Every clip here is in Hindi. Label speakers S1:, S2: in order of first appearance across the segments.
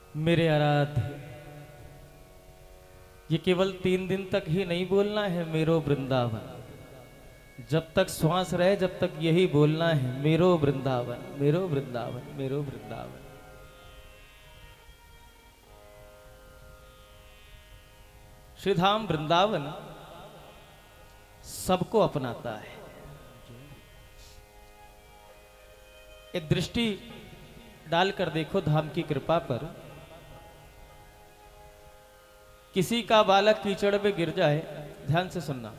S1: मेरे आराध्य, ये केवल 3 दिन तक ही नहीं बोलना है मेरो वृंदावन। जब तक श्वास रहे जब तक यही बोलना है मेरो वृंदावन, मेरो वृंदावन, मेरो वृंदावन। श्रीधाम वृंदावन सबको अपनाता है। एक दृष्टि डालकर देखो धाम की कृपा पर। किसी का बालक कीचड़ में गिर जाए, ध्यान से सुनना,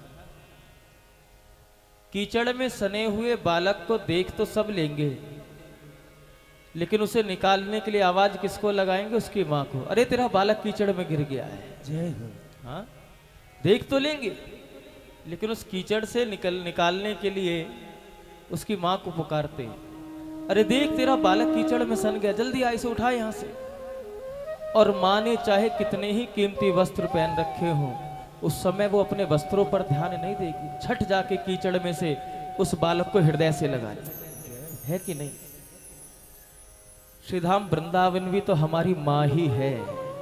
S1: कीचड़ में सने हुए बालक को देख तो सब लेंगे, लेकिन उसे निकालने के लिए आवाज किसको लगाएंगे? उसकी माँ को। अरे तेरा बालक कीचड़ में गिर गया है, जय हो। हाँ, देख तो लेंगे, लेकिन उस कीचड़ से निकालने के लिए उसकी माँ को पुकारते। अरे देख तेरा बालक कीचड़ में सन गया, जल्दी आ इसे उठा यहां से। और माँ ने चाहे कितने ही कीमती वस्त्र पहन रखे हों, उस समय वो अपने वस्त्रों पर ध्यान नहीं देगी। छठ जाके कीचड़ में से उस बालक को हृदय से लगा ले, है कि नहीं? श्रीधाम वृंदावन भी तो हमारी माँ ही है।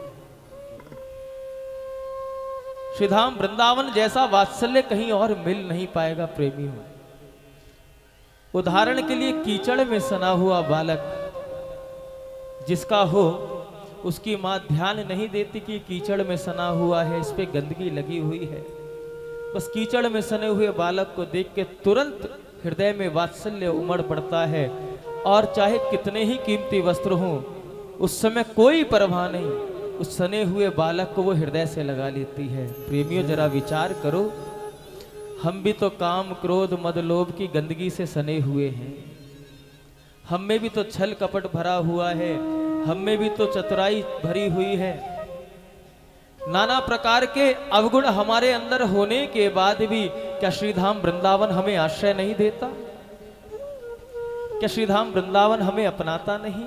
S1: श्रीधाम वृंदावन जैसा वात्सल्य कहीं और मिल नहीं पाएगा प्रेमियों। उदाहरण के लिए कीचड़ में सना हुआ बालक जिसका हो, उसकी मां ध्यान नहीं देती कि कीचड़ में सना हुआ है, इस पे गंदगी लगी हुई है। बस कीचड़ में सने हुए बालक को देख के तुरंत हृदय में वात्सल्य उमड़ पड़ता है। और चाहे कितने ही कीमती वस्त्र हों, उस समय कोई परवाह नहीं, उस सने हुए बालक को वो हृदय से लगा लेती है। प्रेमियों जरा विचार करो, हम भी तो काम क्रोध मद लोभ की गंदगी से सने हुए हैं। हम में भी तो छल कपट भरा हुआ है, हम में भी तो चतुराई भरी हुई है। नाना प्रकार के अवगुण हमारे अंदर होने के बाद भी क्या श्रीधाम वृंदावन हमें आश्रय नहीं देता? क्या श्रीधाम वृंदावन हमें अपनाता नहीं?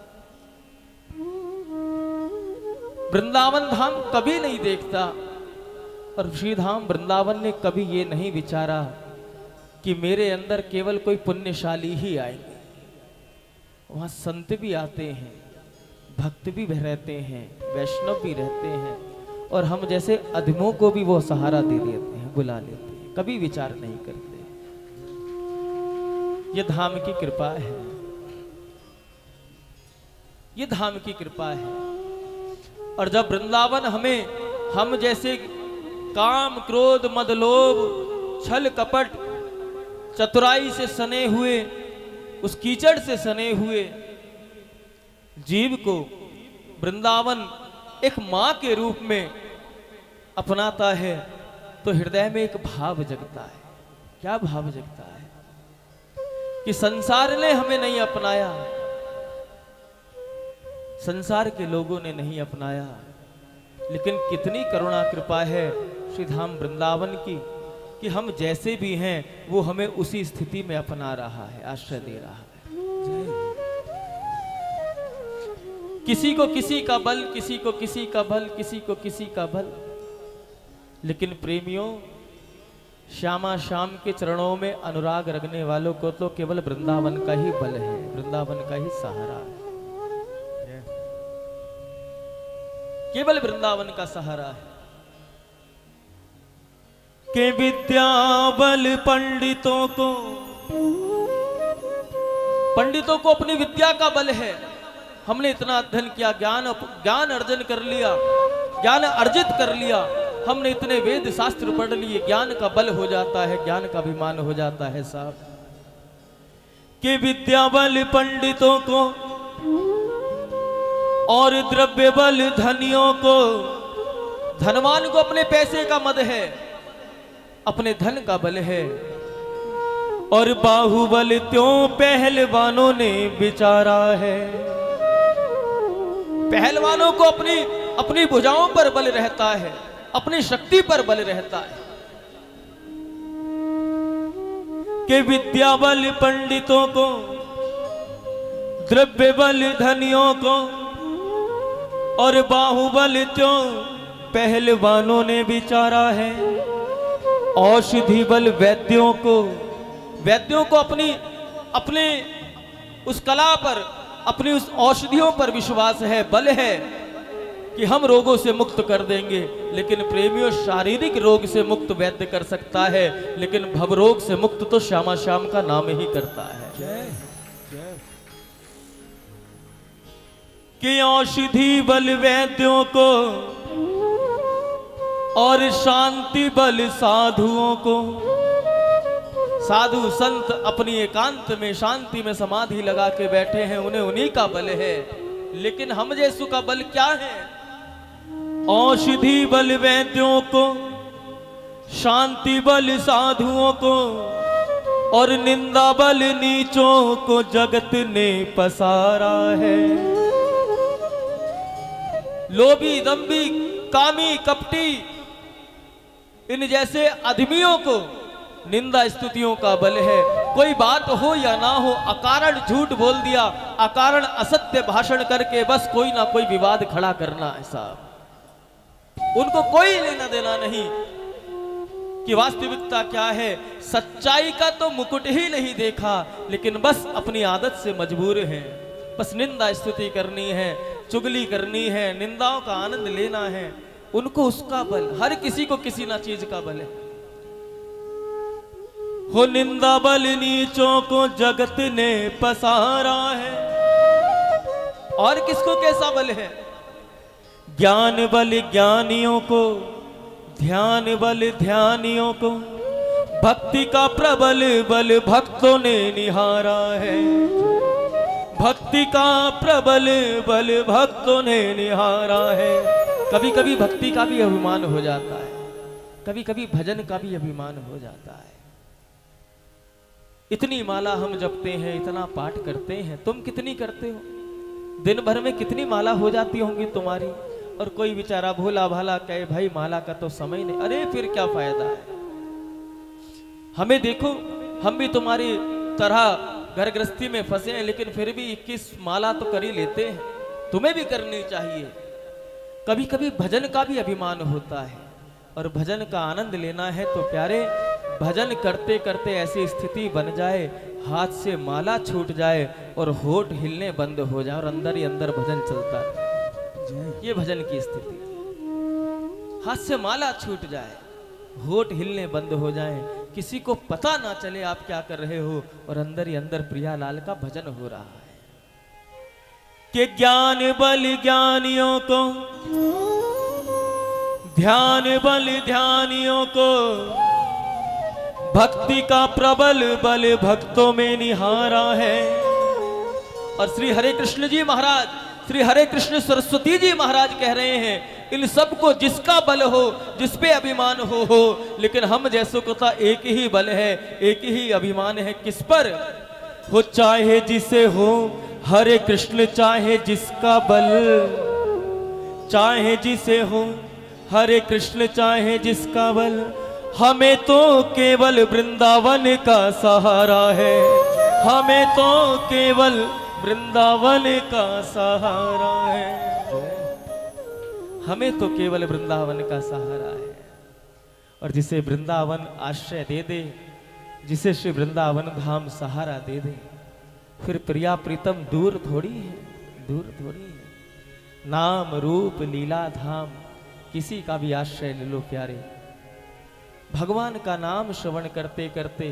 S1: वृंदावन धाम कभी नहीं देखता, और श्रीधाम वृंदावन ने कभी ये नहीं विचारा कि मेरे अंदर केवल कोई पुण्यशाली ही आएंगे। वहां संत भी आते हैं, भक्त भी रहते हैं, वैष्णव भी रहते हैं, और हम जैसे अधमों को भी वो सहारा दे देते हैं, बुला लेते हैं, कभी विचार नहीं करते। ये धाम की कृपा है, ये धाम की कृपा है। और जब वृंदावन हमें, हम जैसे काम क्रोध मद लोभ छल कपट चतुराई से सने हुए, उस कीचड़ से सने हुए जीव को वृंदावन एक मां के रूप में अपनाता है, तो हृदय में एक भाव जगता है। क्या भाव जगता है? कि संसार ने हमें नहीं अपनाया, संसार के लोगों ने नहीं अपनाया, लेकिन कितनी करुणा कृपा है श्रीधाम वृंदावन की कि हम जैसे भी हैं वो हमें उसी स्थिति में अपना रहा है, आश्रय दे रहा है। किसी को किसी का बल, किसी को किसी का बल, किसी को किसी का बल, लेकिन प्रेमियों श्यामा श्याम के चरणों में अनुराग रखने वालों को तो केवल वृंदावन का ही बल है, वृंदावन का ही सहारा है, केवल वृंदावन का सहारा है। के विद्या बल पंडितों को अपनी विद्या का बल है। हमने इतना अध्ययन किया, ज्ञान अर्जन कर लिया, ज्ञान अर्जित कर लिया, हमने इतने वेद शास्त्र पढ़ लिए, ज्ञान का बल हो जाता है, ज्ञान का अभिमान हो जाता है साहब। कि विद्या बल पंडितों को और द्रव्य बल धनियों को, धनवान को अपने पैसे का मद है, अपने धन का बल है, और बाहुबल त्यों पहलवानों ने विचारा है। पहलवानों को अपनी भुजाओं पर बल रहता है, अपनी शक्ति पर बल रहता है। कि विद्या बल पंडितों को, द्रव्य बल धनियों को, और बाहुबल त्यों पहलवानों ने विचारा है। औषधि बल वैद्यों को अपनी उस कला पर, अपनी उस औषधियों पर विश्वास है, बल है कि हम रोगों से मुक्त कर देंगे। लेकिन प्रेमियों, शारीरिक रोग से मुक्त वैद्य कर सकता है, लेकिन भवरोग से मुक्त तो श्यामा श्याम का नाम ही करता है। कि औषधि बल वैद्यों को और शांति बल साधुओं को। साधु संत अपनी एकांत में शांति में समाधि लगा के बैठे हैं, उन्हें उन्हीं का बल है। लेकिन हम जैसु का बल क्या है? औषधि बल वैद्यों को, शांति बल साधुओं को और निंदा बल नीचों को जगत ने पसारा है। लोभी, दंभी, कामी, कपटी, इन जैसे आदमियों को निंदा स्तुतियों का बल है। कोई बात हो या ना हो, अकारण झूठ बोल दिया, अकारण असत्य भाषण करके बस कोई ना कोई विवाद खड़ा करना है साहब। उनको कोई लेना देना नहीं कि वास्तविकता क्या है। सच्चाई का तो मुकुट ही नहीं देखा, लेकिन बस अपनी आदत से मजबूर हैं। बस निंदा स्तुति करनी है, चुगली करनी है, निंदाओं का आनंद लेना है। उनको उसका बल, हर किसी को किसी ना चीज का बल है। हो निंदा बल नीचों को जगत ने पसारा है। और किसको कैसा बल है? ज्ञान बल ज्ञानियों को, ध्यान बल ध्यानियों को, भक्ति का प्रबल बल भक्तों ने निहारा है। भक्ति का प्रबल बल भक्तों ने निहारा है। कभी कभी भक्ति का भी अभिमान हो जाता है, कभी कभी भजन का भी अभिमान हो जाता है। इतनी माला हम जपते हैं, इतना पाठ करते हैं, तुम कितनी करते हो? दिन भर में कितनी माला हो जाती होंगी तुम्हारी? और कोई बेचारा भोला भाला कहे भाई माला का तो समय नहीं। अरे फिर क्या फायदा है? हमें देखो, हम भी तुम्हारी तरह घर गृहस्थी में फंसे हैं, लेकिन फिर भी 21 माला तो कर ही लेते हैं। तुम्हें भी करनी चाहिए। कभी कभी भजन का भी अभिमान होता है, और भजन का आनंद लेना है तो प्यारे, भजन करते करते ऐसी स्थिति बन जाए, हाथ से माला छूट जाए और होठ हिलने बंद हो जाए और अंदर ही अंदर भजन चलता है। ये भजन की स्थिति। हाथ से माला छूट जाए, होठ हिलने बंद हो जाए, किसी को पता ना चले आप क्या कर रहे हो, और अंदर ही अंदर प्रियालाल का भजन हो रहा है। कि ज्ञान बल ज्ञानियों को, ध्यान बल ध्यानियों को, भक्ति का प्रबल बल भक्तों में निहारा है। और श्री हरे कृष्ण जी महाराज, श्री हरे कृष्ण सरस्वती जी महाराज कह रहे हैं, इन सबको जिसका बल हो, जिस पे अभिमान हो, लेकिन हम जैसों को तो एक ही बल है, एक ही अभिमान है। किस पर हो? चाहे जिसे हो हरे कृष्ण, चाहे जिसका बल, चाहे जिसे हो हरे कृष्ण, चाहे जिसका बल, हमें तो केवल वृंदावन का सहारा है। हमें तो केवल वृंदावन का सहारा है। हमें तो केवल वृंदावन का सहारा है। और जिसे वृंदावन आश्रय दे दे, जिसे श्री वृंदावन धाम सहारा दे दे, फिर प्रिया प्रीतम दूर थोड़ी है, दूर थोड़ी है। नाम रूप लीला धाम, किसी का भी आश्रय ले लो प्यारे। भगवान का नाम श्रवण करते करते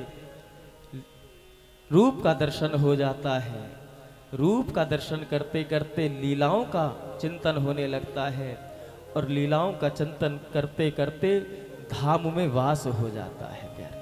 S1: रूप का दर्शन हो जाता है। रूप का दर्शन करते करते लीलाओं का चिंतन होने लगता है, और लीलाओं का चिंतन करते करते धाम में वास हो जाता है प्यारे।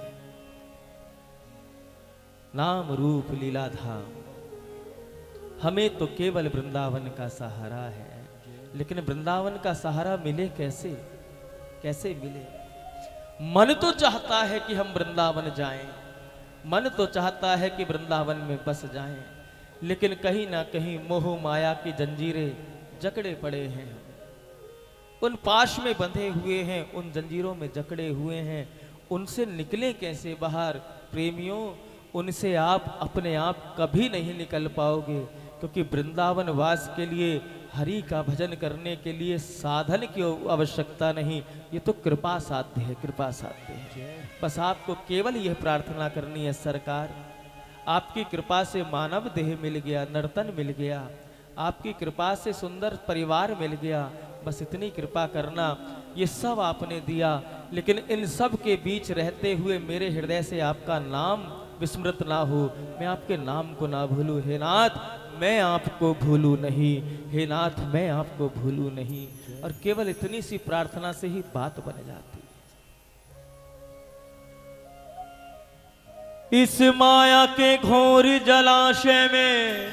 S1: नाम रूप लीला धाम, हमें तो केवल वृंदावन का सहारा है। लेकिन वृंदावन का सहारा मिले कैसे? कैसे मिले? मन तो चाहता है कि हम वृंदावन जाएं, मन तो चाहता है कि वृंदावन में बस जाएं, लेकिन कहीं ना कहीं मोह माया की जंजीरें जकड़े पड़े हैं, उन पाश में बंधे हुए हैं, उन जंजीरों में जकड़े हुए हैं। उनसे निकले कैसे बाहर? प्रेमियों, उनसे आप अपने आप कभी नहीं निकल पाओगे, क्योंकि वृंदावन वास के लिए, हरि का भजन करने के लिए साधन की आवश्यकता नहीं, ये तो कृपा साध्य है, कृपा साध्य है। बस आपको केवल यह प्रार्थना करनी है, सरकार आपकी कृपा से मानव देह मिल गया, नर्तन मिल गया, आपकी कृपा से सुंदर परिवार मिल गया, बस इतनी कृपा करना। ये सब आपने दिया, लेकिन इन सब के बीच रहते हुए मेरे हृदय से आपका नाम विस्मृत ना हो, मैं आपके नाम को ना भूलूं। हे नाथ मैं आपको भूलूं नहीं, हे नाथ मैं आपको भूलूं नहीं। और केवल इतनी सी प्रार्थना से ही बात बन जाती। इस माया के घोर जलाशय में,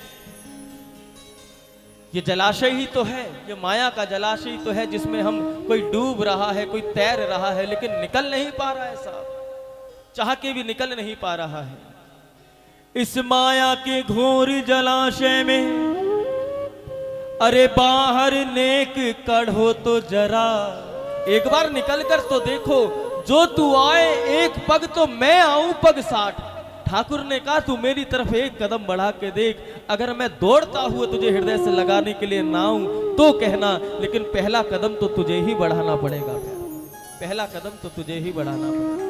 S1: ये जलाशय ही तो है, ये माया का जलाशय ही तो है जिसमें हम, कोई डूब रहा है, कोई तैर रहा है, लेकिन निकल नहीं पा रहा है साहब, चाह के भी निकल नहीं पा रहा है। इस माया के घोर जलाशय में अरे बाहर नेक कढ़ो तो जरा, एक बार निकल कर तो देखो, जो तू आए एक पग तो मैं आऊं पग 60। ठाकुर ने कहा तू मेरी तरफ एक कदम बढ़ा के देख, अगर मैं दौड़ता हुआ तुझे हृदय से लगाने के लिए ना आऊं तो कहना, लेकिन पहला कदम तो तुझे ही बढ़ाना पड़ेगा, पहला कदम तो तुझे ही बढ़ाना पड़ेगा।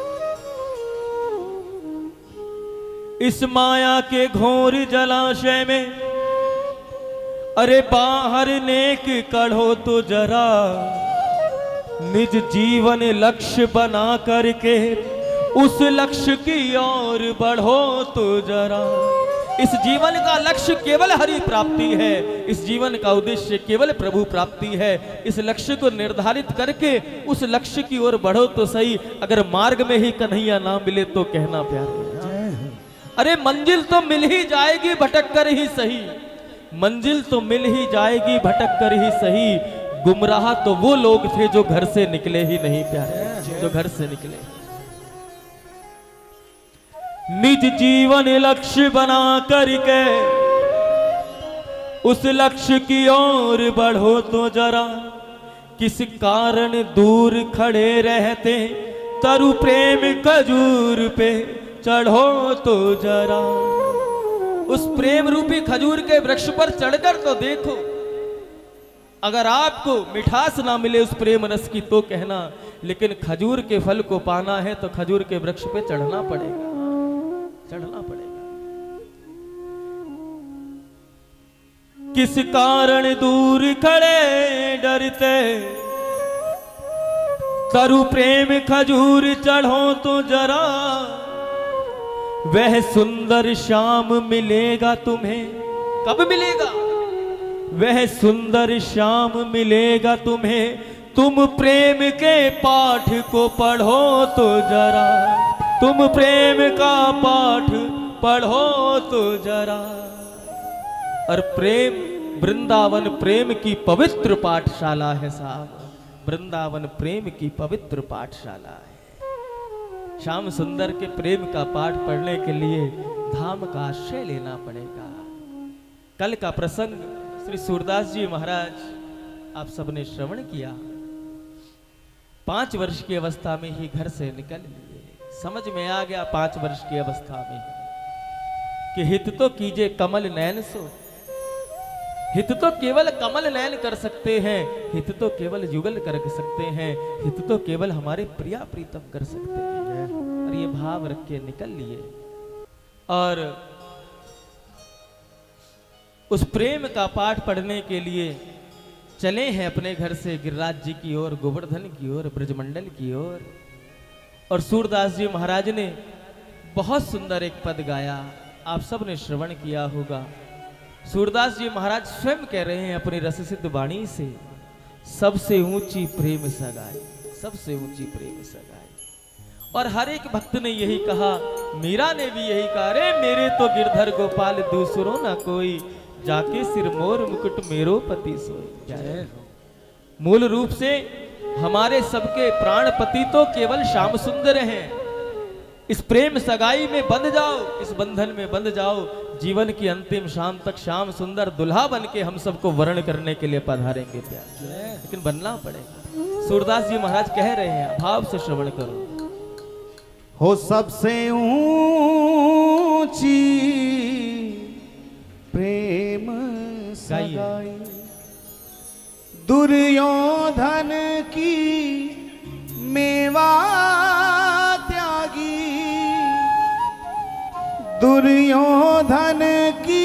S1: इस माया के घोर जलाशय में अरे बाहर नेक कढ़ो तो जरा, निज जीवन लक्ष्य बना करके उस लक्ष्य की ओर बढ़ो तो जरा। इस जीवन का लक्ष्य केवल हरि प्राप्ति है, इस जीवन का उद्देश्य केवल प्रभु प्राप्ति है। इस लक्ष्य को निर्धारित करके उस लक्ष्य की ओर बढ़ो तो सही। अगर मार्ग में ही कन्हैया ना मिले तो कहना प्यारे, अरे मंजिल तो मिल ही जाएगी भटक कर ही सही, मंजिल तो मिल ही जाएगी भटक कर ही सही। गुमराह तो वो लोग थे जो घर से निकले ही नहीं प्यारे, जो घर से निकले। निज जीवन लक्ष्य बना करके उस लक्ष्य की ओर बढ़ो तो जरा, किस कारण दूर खड़े रहते तरु प्रेम खजूर पे चढ़ो तो जरा। उस प्रेम रूपी खजूर के वृक्ष पर चढ़कर तो देखो, अगर आपको मिठास ना मिले उस प्रेम रस की तो कहना, लेकिन खजूर के फल को पाना है तो खजूर के वृक्ष पे चढ़ना पड़ेगा, चढ़ना पड़ेगा। किस कारण दूर खड़े डरते तरु प्रेम खजूर चढ़ो तो जरा, वह सुंदर श्याम मिलेगा तुम्हें। कब मिलेगा? वह सुंदर श्याम मिलेगा तुम्हें, तुम प्रेम के पाठ को पढ़ो तो जरा, तुम प्रेम का पाठ पढ़ो तो जरा। और प्रेम, वृंदावन प्रेम की पवित्र पाठशाला है साहब, वृंदावन प्रेम की पवित्र पाठशाला है। श्याम सुंदर के प्रेम का पाठ पढ़ने के लिए धाम का आश्रय लेना पड़ेगा। कल का प्रसंग श्री सूरदास जी महाराज आप सबने श्रवण किया। 5 वर्ष की अवस्था में ही घर से निकल लिए। समझ में आ गया 5 वर्ष की अवस्था में कि हित तो कीजिए कमल नयन सो, हित तो केवल कमल नयन कर सकते हैं, हित तो केवल युगल कर सकते हैं, हित तो केवल हमारे प्रिया प्रीतम कर सकते हैं। और ये भाव रख के निकल लिए और उस प्रेम का पाठ पढ़ने के लिए चले हैं अपने घर से गिरिराज जी की ओर, गोवर्धन की ओर, ब्रजमंडल की ओर। और सूरदास जी महाराज ने बहुत सुंदर एक पद गाया, आप सब ने श्रवण किया होगा। सूरदास जी महाराज स्वयं कह रहे हैं अपनी रससिद्ध वाणी से, सबसे ऊंची प्रेम सगाई, सबसे ऊंची प्रेम सगाई। और हर एक भक्त ने यही कहा, मीरा ने भी यही कहा, अरे मेरे तो गिरधर गोपाल दूसरो ना कोई, जाके सिर मोर मुकुट मेरो पति सोई। क्या है? मूल रूप से हमारे सबके प्राणपति तो केवल श्याम सुंदर हैं। इस प्रेम सगाई में बंध जाओ, इस बंधन में बंध जाओ, जीवन की अंतिम शाम तक श्याम सुंदर दुल्हा बन के हम सबको वर्ण करने के लिए पधारेंगे प्यार, लेकिन बनना पड़ेगा। सूरदास जी महाराज कह रहे हैं, भाव से श्रवण करो।
S2: हो सबसे ऊंची प्रेम सगाई, दुर्योधन की मेवा त्यागी, दुर्योधन की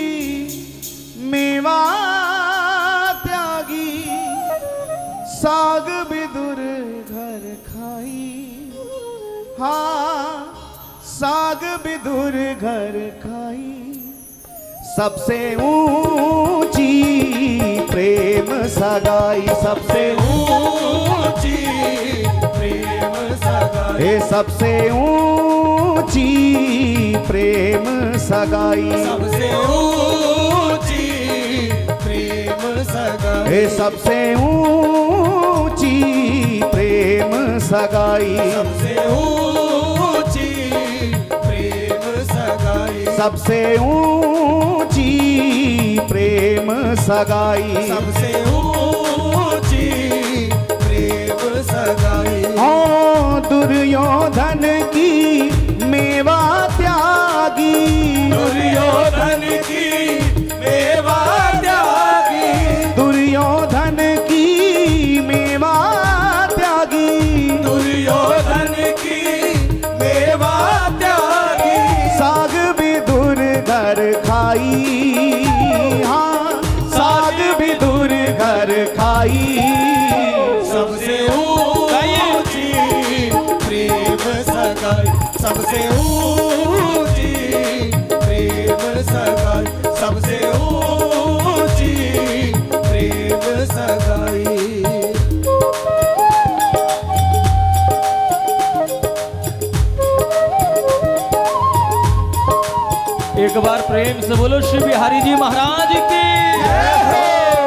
S2: मेवा त्यागी, साग विदुर घर खाई। हाँ, साग विदुर घर खाई। सबसे ऊंची प्रेम सगाई, सबसे ऊंची प्रेम सगाई, हे सबसे ऊंची प्रेम सगाई, सबसे ऊंची प्रेम सगाई, हे सबसे ऊंची प्रेम सगाई, सबसे ऊंची प्रेम सगाई, सबसे ऊंची प्रेम सगाई, सबसे ऊंची प्रेम सगाई। ओ दुर्योधन की मेवा त्यागी, दुर्योधन की मेवा त्यागी, दुर्योधन की मेवा त्यागी, दुर्योधन की मेवा त्यागी, साग विदुर घर खाई। हाँ, साग विदुर घर खाई। सबसे ऊंची प्रेम सगाई, सबसे ऊंची प्रेम सगाई, सबसे ऊंची प्रेम सगाई।
S1: एक बार प्रेम से बोलो श्री बिहारी जी महाराज की जय हो।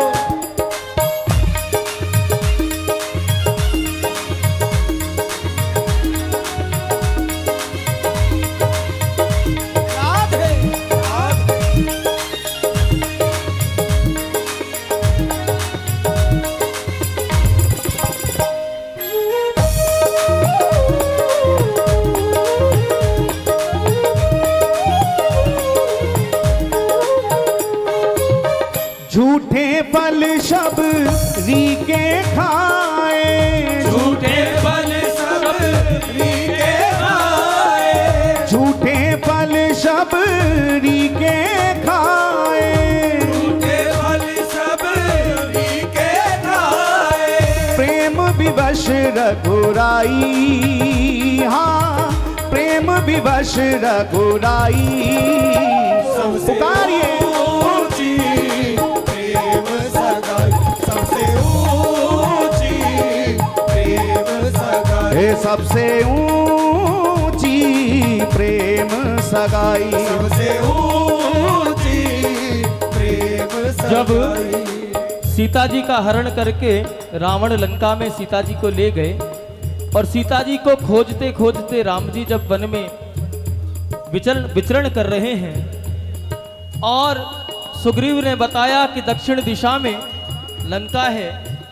S2: झूठे फल शबरी के खाए, झूठे फल शबरी के खाए, झूठे फल शबरी के खाए, झूठे फल शबरी के खाए, प्रेम विवश रघुराई। हाँ, प्रेम विवश रघुराई। पुकारिए सबसे ऊंची प्रेम सगाई, सबसे ऊंची प्रेम सगाई।
S1: जब सीता जी का हरण करके रावण लंका में सीता जी को ले गए और सीता जी को खोजते खोजते राम जी जब वन में विचरण कर रहे हैं और सुग्रीव ने बताया कि दक्षिण दिशा में लंका है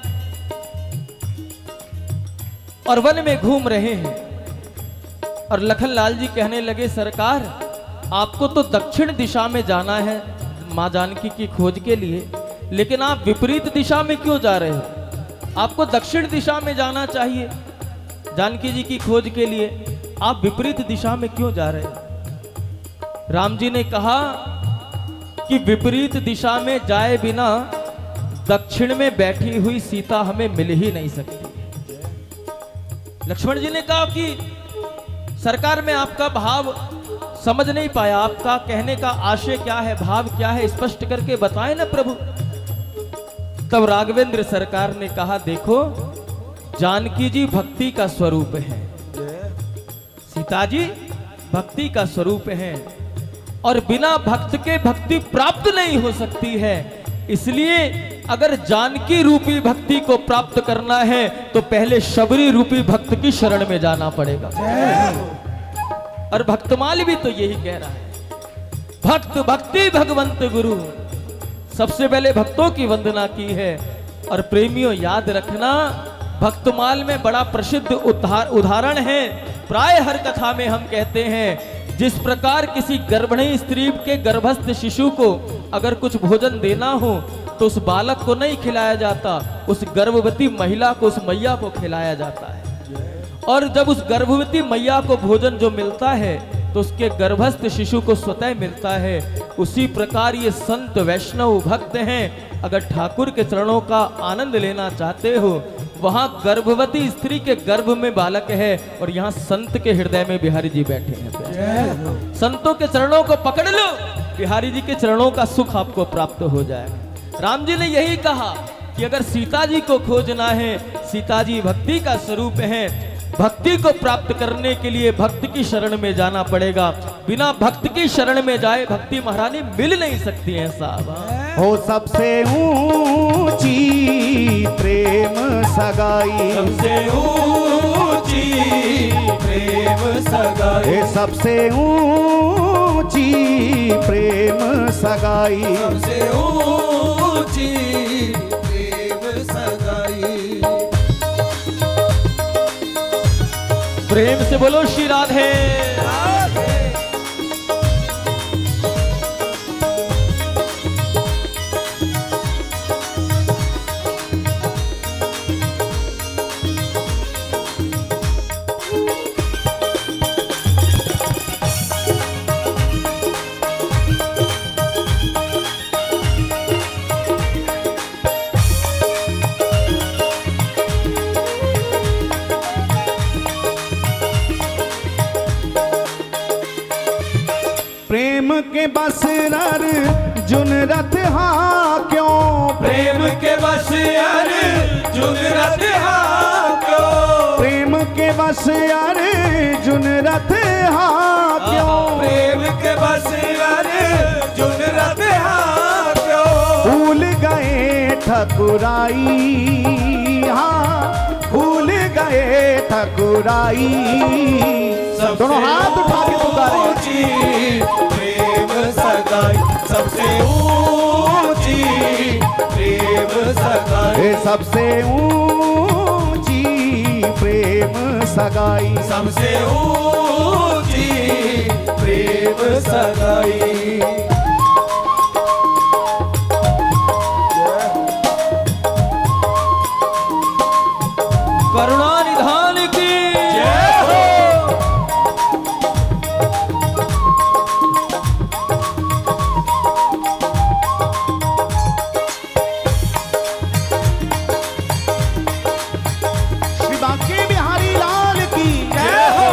S1: और वन में घूम रहे हैं, और लखन लाल जी कहने लगे सरकार आपको तो दक्षिण दिशा में जाना है मां जानकी की खोज के लिए, लेकिन आप विपरीत दिशा में क्यों जा रहे हो? आपको दक्षिण दिशा में जाना चाहिए जानकी जी की खोज के लिए, आप विपरीत दिशा में क्यों जा रहे हो? राम जी ने कहा कि विपरीत दिशा में जाए बिना दक्षिण में बैठी हुई सीता हमें मिल ही नहीं सकती। लक्ष्मण जी ने कहा कि सरकार में आपका भाव समझ नहीं पाया, आपका कहने का आशय क्या है, भाव क्या है, स्पष्ट करके बताएं ना प्रभु। तब राघवेंद्र सरकार ने कहा देखो जानकी जी भक्ति का स्वरूप है, सीता जी भक्ति का स्वरूप है और बिना भक्त के भक्ति प्राप्त नहीं हो सकती है, इसलिए अगर जानकी रूपी भक्ति को प्राप्त करना है तो पहले शबरी रूपी भक्त की शरण में जाना पड़ेगा। और भक्तमाल भी तो यही कह रहा है, भक्त भक्ति भगवंत गुरु, सबसे पहले भक्तों की वंदना की है। और प्रेमियों याद रखना भक्तमाल में बड़ा प्रसिद्ध उदाहरण है, प्राय हर कथा में हम कहते हैं जिस प्रकार किसी गर्भिणी स्त्री के गर्भस्थ शिशु को अगर कुछ भोजन देना हो तो उस बालक को नहीं खिलाया जाता, उस गर्भवती महिला को, उस मैया को खिलाया जाता है। और जब उस गर्भवती मैया को भोजन जो मिलता है तो उसके गर्भस्थ शिशु को स्वतः मिलता है। उसी प्रकार ये संत वैष्णव भक्त हैं, अगर ठाकुर के चरणों का आनंद लेना चाहते हो, वहां गर्भवती स्त्री के गर्भ में बालक है और यहाँ संत के हृदय में बिहारी जी बैठे हैं। संतों के चरणों को पकड़ लो, बिहारी जी के चरणों का सुख आपको प्राप्त हो जाएगा। राम जी ने यही कहा कि अगर सीता जी को खोजना है, सीता जी भक्ति का स्वरूप है, भक्ति को प्राप्त करने के लिए भक्त की शरण में जाना पड़ेगा। बिना भक्त की शरण में जाए भक्ति महारानी मिल नहीं सकती है साहब।
S2: हो सबसे ऊंची प्रेम सगाई,
S3: सबसे ऊंची प्रेम सगाई,
S2: सबसे ऊंची प्रेम सगाई,
S3: सबसे ऊंची प्रेम सगाई।
S1: प्रेम से बोलो श्री राधे।
S2: प्रेम के बस अर्जुन रथ हा क्यों,
S3: प्रेम के बस अर्जुन रथ हा क्यों,
S2: प्रेम के बस अर्जुन रथ हा क्यों,
S3: प्रेम के बस अर्जुन रथ हा क्यों,
S2: भूल गए ठकुराई, हाँ भूल गए ठकुराई। दोनों हाथ उठा के पुकारे।
S3: प्रेम सगाई, सबसे ऊंची प्रेम सगाई,
S2: सबसे ऊंची प्रेम सगाई,
S3: सबसे ऊंची प्रेम सगाई।
S1: करुणा निधान की
S3: जय हो।
S2: श्री बांके बिहारी लाल की
S3: जय हो।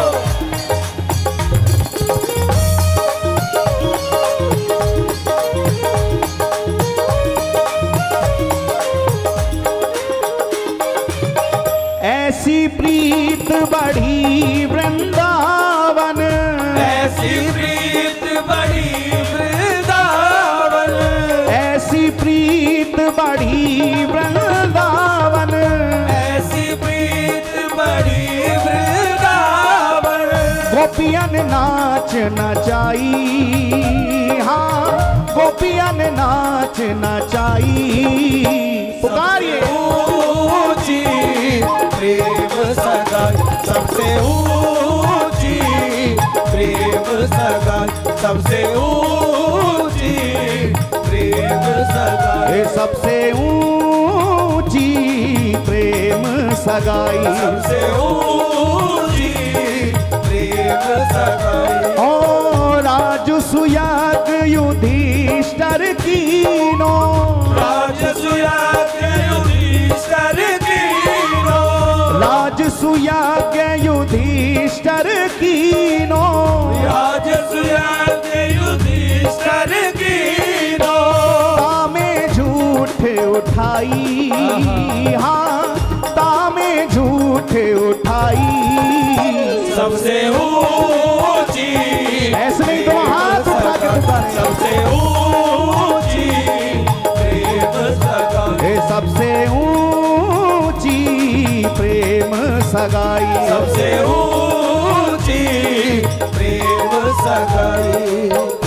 S2: ऐसी प्रीत बढ़ी वृंदावन,
S3: ऐसी प्रीत बड़ी वृंदावन,
S2: ऐसी प्रीत बढ़ी वृंदावन,
S3: ऐसी प्रीत बड़ी वृंदावन,
S2: गोपियन नाच नचाई, हाँ गोपियन नाच नचाई। पुकारिए।
S3: ऊंची प्रेम सगाई, सबसे ऊंची प्रेम सगाई, सबसे ऊंची प्रेम सगाई,
S2: सबसे ऊंची प्रेम सगाई,
S3: सबसे ऊंची प्रेम सगाई।
S2: ओ राजसुयाग युधिष्ठिर कीनो,
S3: राजसुयाग युधिष्ठिर कीनो,
S2: राजसुयाग युधिष्ठिर कीनो,
S3: राजसुयाग युधिष्ठिर कीनो,
S2: तामे झूठ उठाई, हाँ तामे झूठ उठाई।
S3: सबसे ऊंची,
S2: ऐसे नहीं तो हाथ उठा के पुकारे।
S3: सबसे ऊंची प्रेम सगाई,
S2: सबसे ऊंची प्रेम सगाई,
S3: सबसे ऊंची प्रेम सगाई।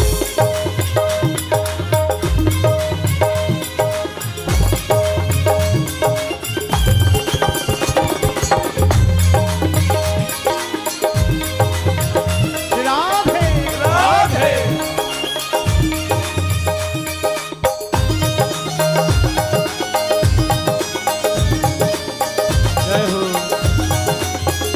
S2: राधे
S3: राधे।
S1: जय हो।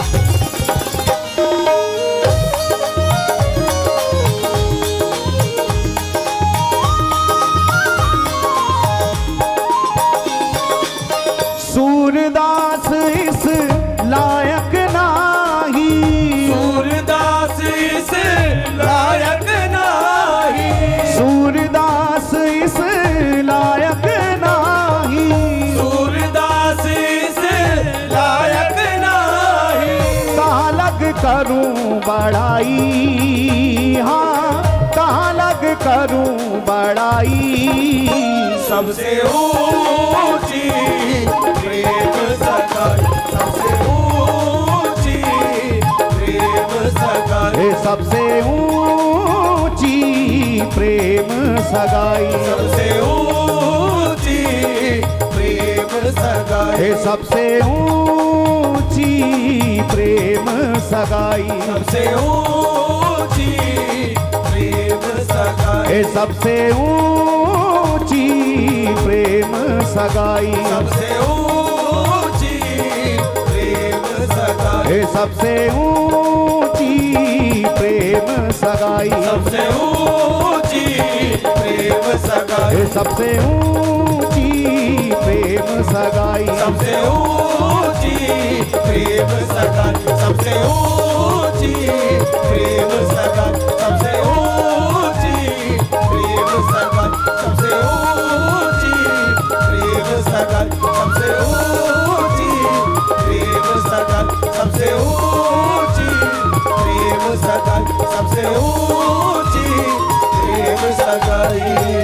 S2: करूं बड़ाई, हाँ कहाँ लग करूं बड़ाई।
S3: सबसे ऊंची प्रेम सगाई, सबसे ऊंची प्रेम सगाई,
S2: सबसे ऊंची प्रेम सगाई,
S3: सबसे ऊंची प्रेम सगाई,
S2: सबसे ऊंची प्रेम सगाई,
S3: सबसे ऊंची प्रेम सगाई,
S2: सबसे ऊंची प्रेम सगाई,
S3: सबसे ऊंची प्रेम सगाई,
S2: सबसे ऊंची प्रेम सगाई,
S3: सबसे ऊंची प्रेम सगाई,
S2: सबसे ऊंची प्रेम सगाई,
S3: सबसे ऊंची प्रेम सगाई, सबसे ऊंची प्रेम सगाई, सबसे ऊंची प्रेम सगाई, सबसे ऊंची प्रेम सगाई, सबसे ऊंची प्रेम सगाई, सबसे ऊंची प्रेम सगाई, सबसे ऊंची प्रेम सगाई।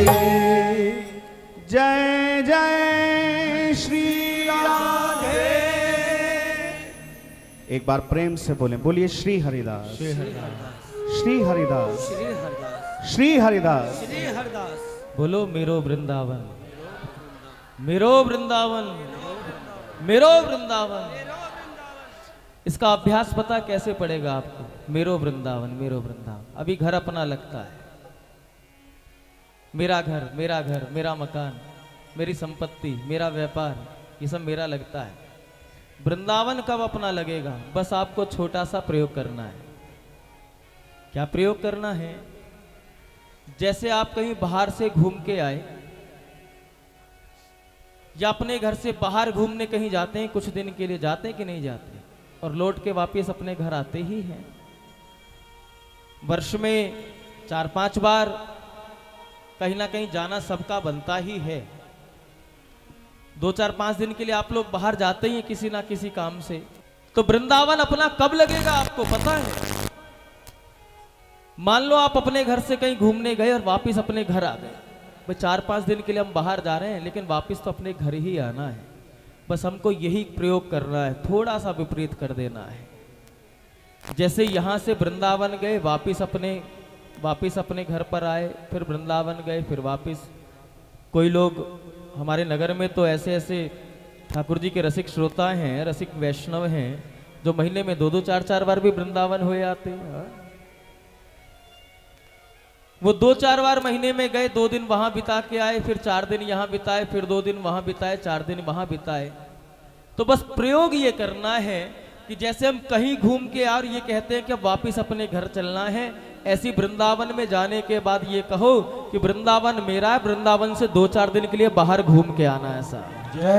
S2: जय जय श्री राम। एक बार प्रेम से बोलें, बोलिए श्री हरिदास, श्री हरिदास, श्री हरिदास।
S1: बोलो मेरो वृंदावन, मेरो वृंदावन, मेरो वृंदावन। इसका अभ्यास पता कैसे पड़ेगा आपको? मेरो वृंदावन, मेरो वृंदावन। अभी घर अपना लगता है, मेरा घर, मेरा घर, मेरा मकान, मेरी संपत्ति, मेरा व्यापार, ये सब मेरा लगता है। वृंदावन कब अपना लगेगा? बस आपको छोटा सा प्रयोग करना है। क्या प्रयोग करना है? जैसे आप कहीं बाहर से घूम के आए या अपने घर से बाहर घूमने कहीं जाते हैं, कुछ दिन के लिए जाते हैं कि नहीं जाते, और लौट के वापस अपने घर आते ही हैं। वर्ष में 4-5 बार कहीं ना कहीं जाना सबका बनता ही है। 2-4-5 दिन के लिए आप लोग बाहर जाते ही हैं किसी ना किसी काम से। तो वृंदावन अपना कब लगेगा आपको पता है? मान लो आप अपने घर से कहीं घूमने गए और वापस अपने घर आ गए। भाई 4-5 दिन के लिए हम बाहर जा रहे हैं, लेकिन वापस तो अपने घर ही आना है। बस हमको यही प्रयोग करना है, थोड़ा सा विपरीत कर देना है। जैसे यहां से वृंदावन गए, वापस अपने घर पर आए, फिर वृंदावन गए, फिर वापस। कोई लोग हमारे नगर में तो ऐसे ऐसे ठाकुर जी के रसिक श्रोता हैं, रसिक वैष्णव हैं, जो महीने में 2-2, 4-4 बार भी वृंदावन हुए आते हैं। वो 2-4 बार महीने में गए, 2 दिन वहां बिता के आए, फिर 4 दिन यहां बिताए, फिर 2 दिन वहां बिताए, 4 दिन वहां बिताए। तो बस प्रयोग ये करना है कि जैसे हम कहीं घूम के और ये कहते हैं कि अब वापिस अपने घर चलना है, ऐसी वृंदावन में जाने के बाद ये कहो कि वृंदावन मेरा है, वृंदावन से 2-4 दिन के लिए बाहर घूम के आना है। ऐसा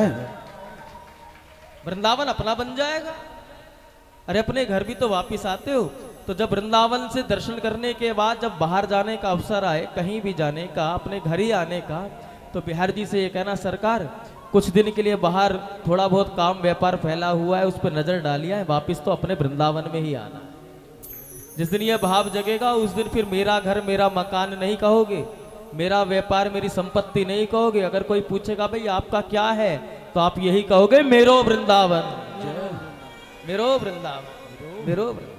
S1: वृंदावन अपना बन जाएगा। अरे अपने घर भी तो वापिस आते हो, तो जब वृंदावन से दर्शन करने के बाद जब बाहर जाने का अवसर आए, कहीं भी जाने का, अपने घर ही आने का, तो बिहार जी से ये कहना, सरकार कुछ दिन के लिए बाहर थोड़ा बहुत काम व्यापार फैला हुआ है, उस पर नजर डालिया है, वापिस तो अपने वृंदावन में ही आना। जिस दिन यह भाव जगेगा उस दिन फिर मेरा घर मेरा मकान नहीं कहोगे, मेरा व्यापार मेरी संपत्ति नहीं कहोगे। अगर कोई पूछेगा भाई आपका क्या है, तो आप यही कहोगे मेरो वृंदावन, मेरो वृंदावन, मेरो वृंदावन।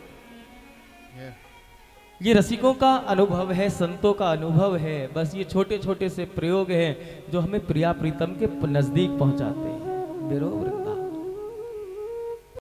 S1: ये रसिकों का अनुभव है, संतों का अनुभव है। बस ये छोटे छोटे से प्रयोग हैं जो हमें प्रिया प्रीतम के नजदीक पहुंचाते हैं। मेरो वृंदावन।